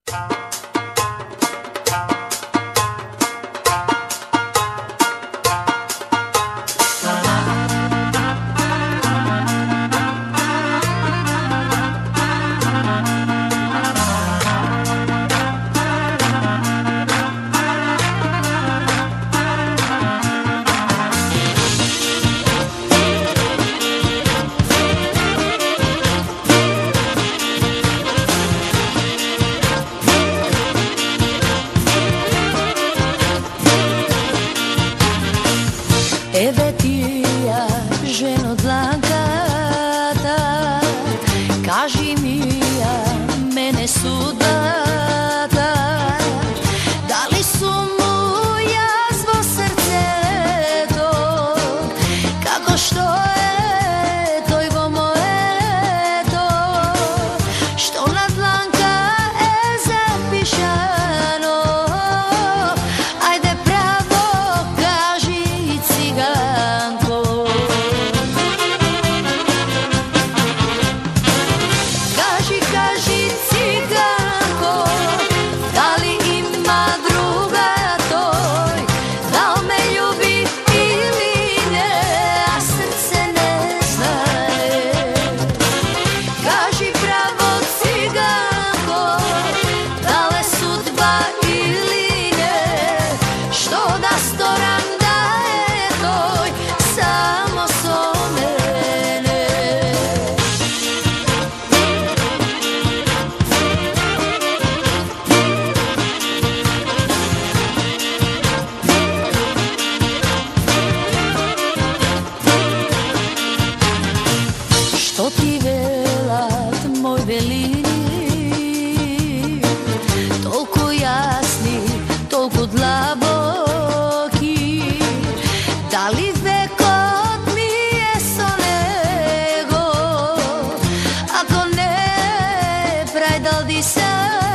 Eve ti ja, ženo dlankata, kaži mi ja, mene sudata, da li su mu jazvo srce to, kako što je to moje to, što na dlanka zapišano, ajde pravo kaži ciganko. Kaži ciganko, da li ima druga toj, da li me ljubi ili ne, a srce ne znaje. Kaži pravo ciganko, da li sudba ili ne, što da storam da je toj, samo so mene. Što ti velat moj velini, toliko jasni, toliko dlaboki, da li vekot mi je sonego, ako ne, prajdal di sam.